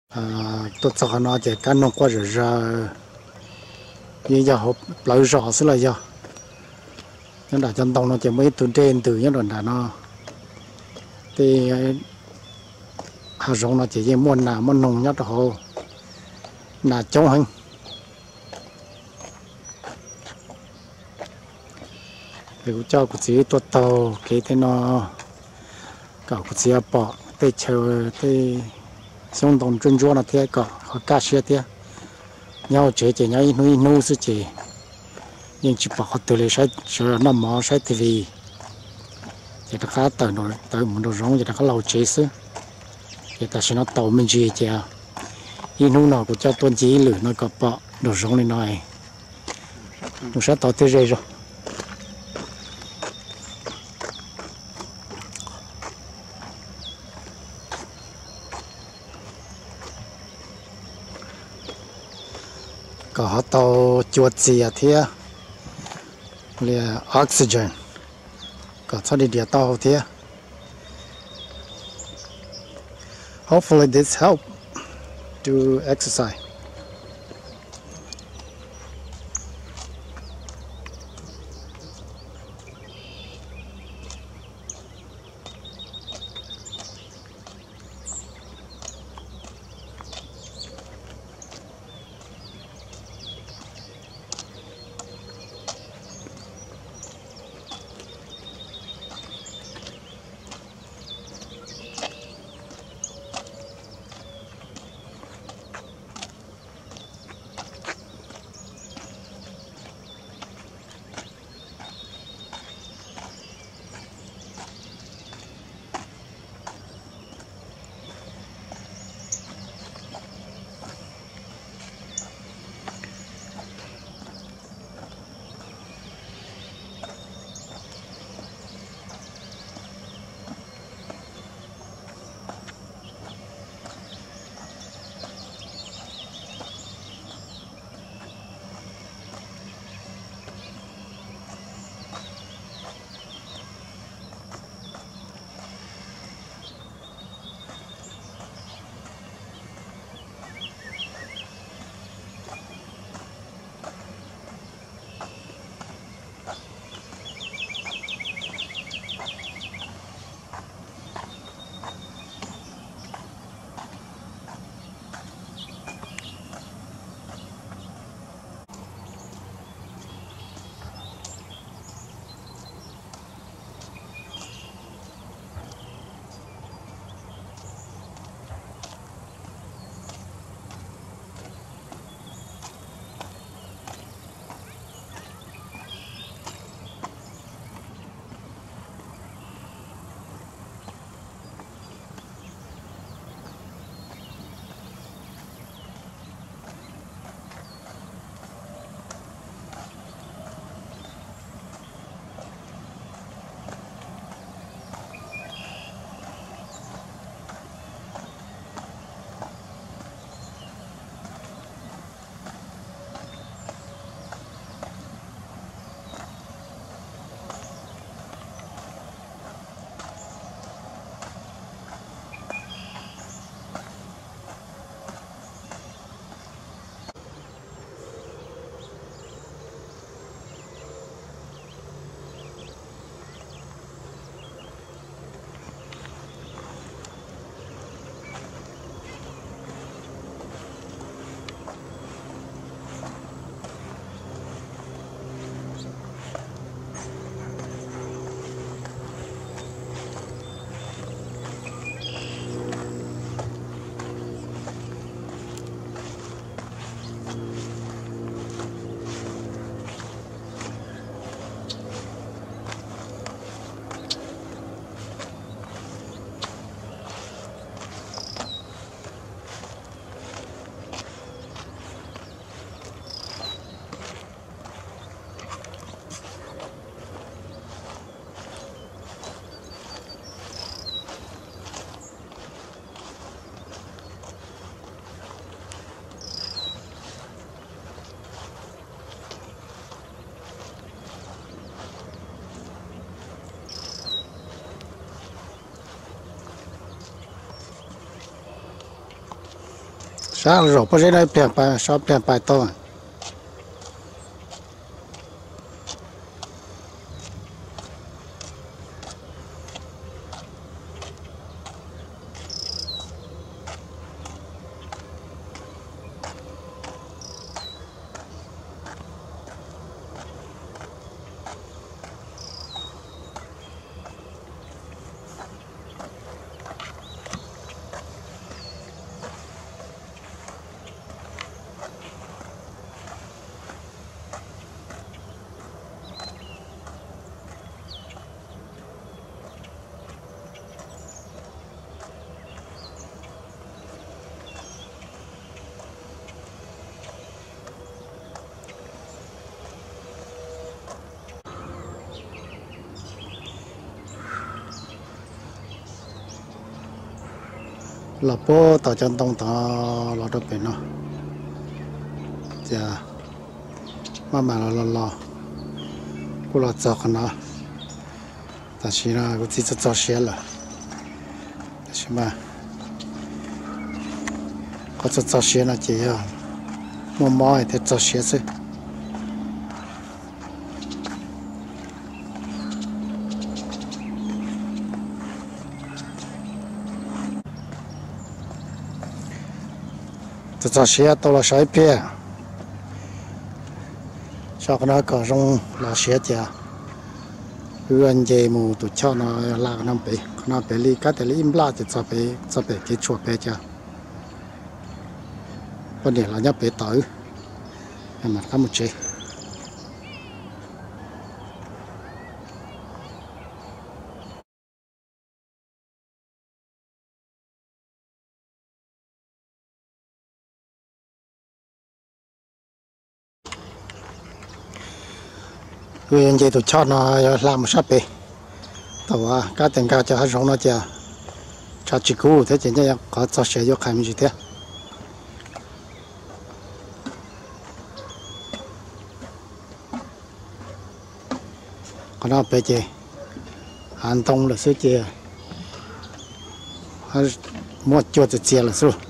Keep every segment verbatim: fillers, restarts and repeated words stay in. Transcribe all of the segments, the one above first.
à tôi cho nó chỉ cái nó qua rồi ra như giờ họ lấy rõ xí là giờ nhưng đã chân tông nó chỉ mấy tuần trên từ những đoạn đã nó thì hà rong nó chỉ muốn là muốn nông nhất họ là chống hành thì cũng cho cái gì tôi tàu cái thế nó cả cái gì bỏ tới chờ tới xong đồng chuyên chúa là thế cả họ cá xe thế nhau chế chế nhau nuôi nuôi sự chế nhưng chỉ bảo họ tự lấy sai chờ nó mò sai thì vì thì nó khá tờ nó tờ một đồ rong thì nó khá lâu chế xứ thì ta sẽ nó tàu mình gì chứ in hôm nào cũng cho tuân chỉ lử nó có bỏ đồ rong này nói nó sẽ tàu tới rồi có họ tàu chuột gì à thế là oxygen có sao đi địa tàu thế hopefully this help to exercise sao rồi bữa nay bèn bài sao bèn bài to là bố tao chân tông tao lo được bên nó giờ mà mà lo lo lo cô lo cho con nó ta chỉ là cô chỉ cho cho xe là chứ mà có cho cho xe là chỉ à mua mò thì cho xe chứ cho cho xe tao là sai bia cho con nó có rong là xe chả ươn dây mù tụi cho nó là nó bị nó bị li cái thì im la thì cho bị cho bị cái chuột bị chả vấn đề là nhớ bị tới em mà có một chế ươn dây tụi cho nó làm một sắp bị tàu à cái tiền cao cho hai rong nó chả cho chỉ cũ thế chỉ nhớ có cho xe vô khai mình gì thế còn nó bé chị an tông là số chị mua cho chị chị là số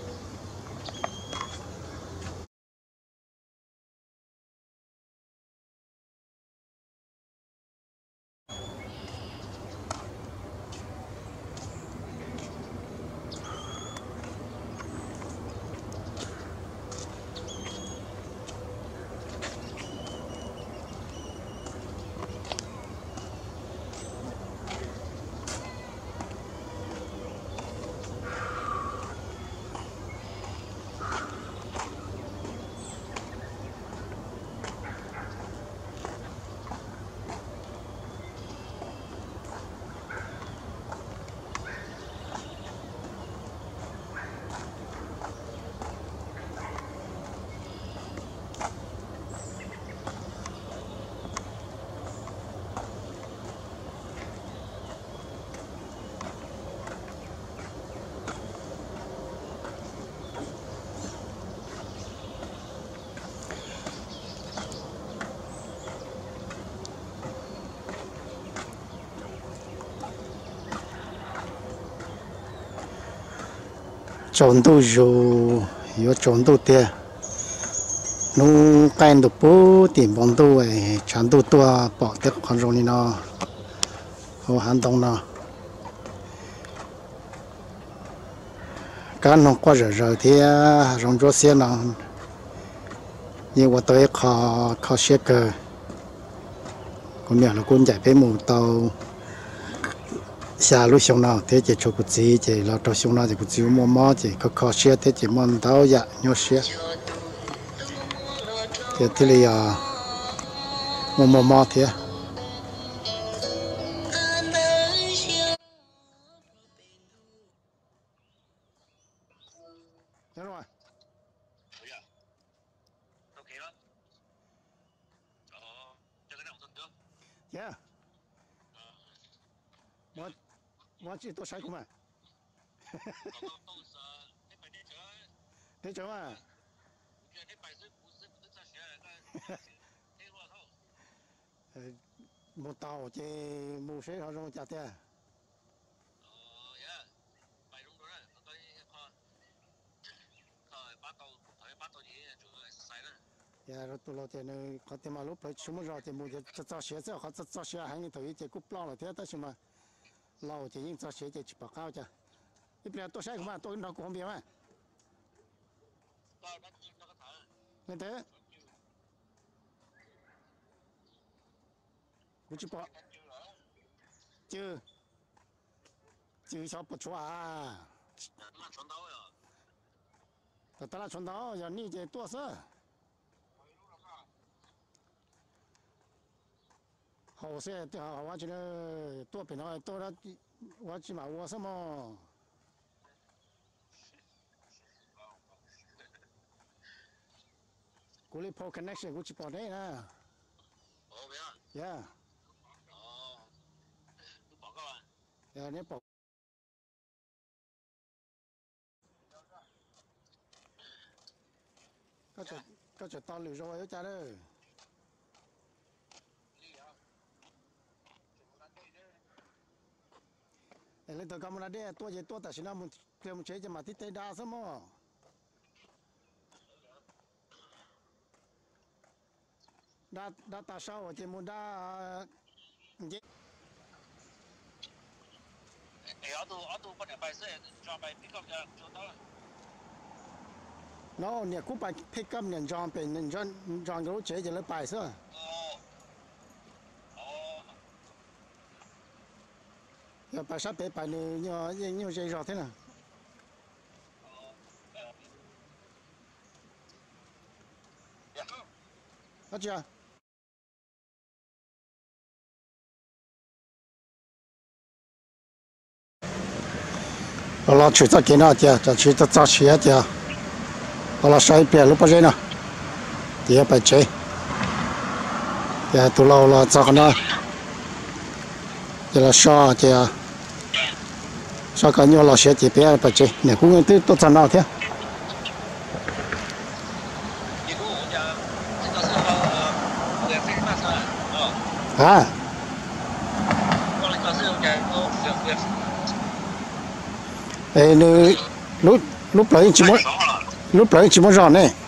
trộn đồ rồi yếu trộn đồ tiền nó cái đồ bố tiền bóng đồ ấy chán đồ tua bỏ tiếc con rồi đi nó hồ hàn đông nó cái nó qua rồi rồi thì rong cho xe nó nhưng mà tôi khó khó xe cơ còn mẹ là con chạy bé mù tàu xa lúc xong nào thế chỉ cho cụ gì chỉ là cho xong nào thì cụ gì mua mò chỉ có khó xe thế chỉ mòn tàu dạ nhau xe thì thế là mua mua mò thế yeah what what chỉ tôi sai không à thế chỗ à một tàu chỉ mua xe họ rong chặt thế giờ rồi tụi nó thì nó có thể mà lúc phải chúng rồi thì mua cho cho xe cho họ cho cho xe hàng thì thì cúp lo là thế đó chứ mà lâu thì những cho xe thì chỉ bảo cao chứ ít bữa tôi sẽ không mà tôi nó cũng không biết mà nên thế cũng chỉ bảo chưa chưa sao bớt xóa à tao là chuẩn đó giờ ní thì tua sơ好些对啊，我觉得多平常多了，我起码我什么，过来跑 connection 我去跑的呢。哦，别啊。呀。哦。都报告啊。呀，你报。嗰隻嗰隻當流咗有隻嘞。你到咁啦啲，多嘢多，但是那冇佢冇車就嘛啲地打什麼？打打打少或者冇打，唔知。誒，我都我都不能擺車，裝備比較就做到啦。no เนี่ยกูไปพิกัมเนี่ยจองเป็นเนี่ยจองจองรู้เจ๊จะเลยไปซะอย่าไปซับไปไปเนี่ยเนี่ยเนี่ยเจ๊รอที่น่ะอาจารย์เรา去这给那点，这去这早起一点。好了，上一边路不热呢，第二百七，也都老了，咋个呢？这了上这，上个牛老些这边百七，你公园都都在哪天？啊？哎，你路路不来怎么？lúc đấy chỉ muốn rõ này